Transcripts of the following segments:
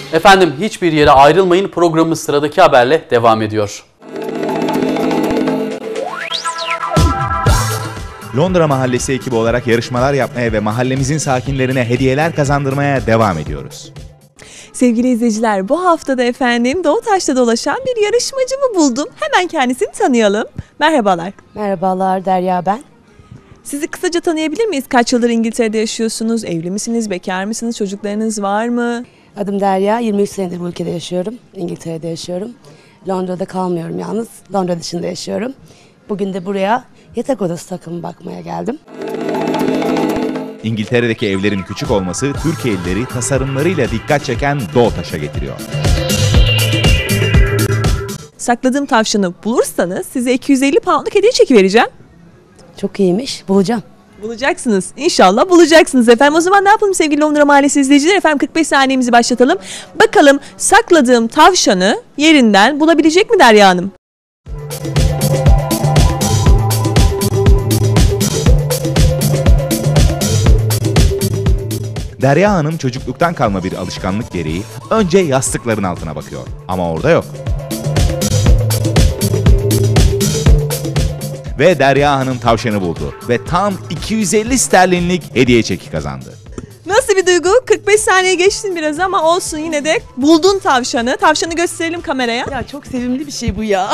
Efendim hiçbir yere ayrılmayın, programımız sıradaki haberle devam ediyor. Londra Mahallesi ekibi olarak yarışmalar yapmaya ve mahallemizin sakinlerine hediyeler kazandırmaya devam ediyoruz. Sevgili izleyiciler, bu haftada efendim Doğutaş'ta dolaşan bir yarışmacımı buldum. Hemen kendisini tanıyalım. Merhabalar. Merhabalar, Derya ben. Sizi kısaca tanıyabilir miyiz? Kaç yıldır İngiltere'de yaşıyorsunuz? Evli misiniz? Bekar mısınız? Çocuklarınız var mı? Adım Derya, 23 senedir bu ülkede yaşıyorum. İngiltere'de yaşıyorum. Londra'da kalmıyorum yalnız. Londra dışında yaşıyorum. Bugün de buraya yatak odası takımı bakmaya geldim. İngiltere'deki evlerin küçük olması Türkiye'lileri tasarımlarıyla dikkat çeken Doğutaş'a getiriyor. Sakladığım tavşanı bulursanız size 250 poundluk hediye çeki vereceğim. Çok iyiymiş, bulacağım. Bulacaksınız. İnşallah bulacaksınız efendim. O zaman ne yapalım sevgili Londra Mahallesi izleyiciler? Efendim 45 saniyemizi başlatalım. Bakalım sakladığım tavşanı yerinden bulabilecek mi Derya Hanım? Derya Hanım çocukluktan kalma bir alışkanlık gereği önce yastıkların altına bakıyor. Ama orada yok. Ve Derya Hanım tavşanı buldu ve tam 250 sterlinlik hediye çeki kazandı. Nasıl bir duygu? 45 saniye geçtin biraz ama olsun, yine de buldun tavşanı. Tavşanı gösterelim kameraya. Ya çok sevimli bir şey bu ya.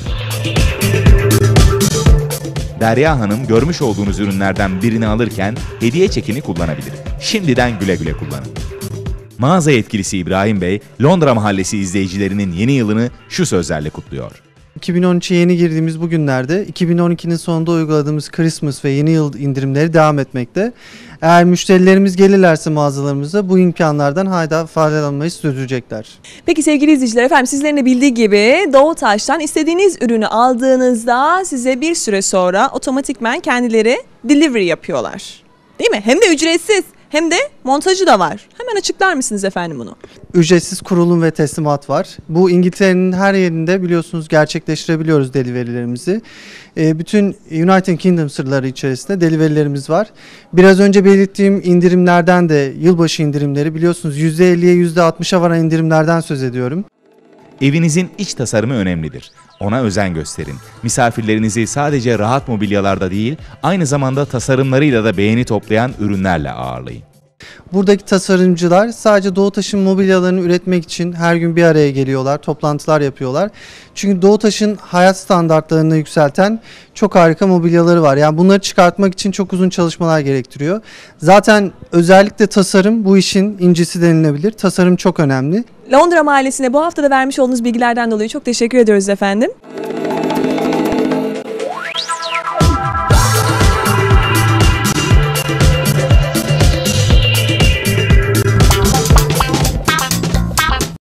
Derya Hanım görmüş olduğunuz ürünlerden birini alırken hediye çekini kullanabilir. Şimdiden güle güle kullanın. Mağaza yetkilisi İbrahim Bey, Londra Mahallesi izleyicilerinin yeni yılını şu sözlerle kutluyor. 2013'e yeni girdiğimiz bu günlerde 2012'nin sonunda uyguladığımız Christmas ve yeni yıl indirimleri devam etmekte. Eğer müşterilerimiz gelirlerse mağazalarımıza bu imkanlardan hala faydalanmayı sürdürecekler. Peki sevgili izleyiciler, efendim sizlerin de bildiği gibi Doğutaş'tan istediğiniz ürünü aldığınızda size bir süre sonra otomatikman kendileri delivery yapıyorlar. Değil mi? Hem de ücretsiz. Hem de montajı da var. Hemen açıklar mısınız efendim bunu? Ücretsiz kurulum ve teslimat var. Bu İngiltere'nin her yerinde biliyorsunuz gerçekleştirebiliyoruz delivery'lerimizi. Bütün United Kingdom sırları içerisinde delivery'lerimiz var. Biraz önce belirttiğim indirimlerden de yılbaşı indirimleri biliyorsunuz %50'ye %60'a varan indirimlerden söz ediyorum. Evinizin iç tasarımı önemlidir. Ona özen gösterin. Misafirlerinizi sadece rahat mobilyalarda değil, aynı zamanda tasarımlarıyla da beğeni toplayan ürünlerle ağırlayın. Buradaki tasarımcılar sadece Doğutaş'ın mobilyalarını üretmek için her gün bir araya geliyorlar, toplantılar yapıyorlar. Çünkü Doğutaş'ın hayat standartlarını yükselten çok harika mobilyaları var. Yani bunları çıkartmak için çok uzun çalışmalar gerektiriyor. Zaten özellikle tasarım bu işin incisi denilebilir. Tasarım çok önemli. Londra Mahallesi'ne bu haftada vermiş olduğunuz bilgilerden dolayı çok teşekkür ediyoruz efendim.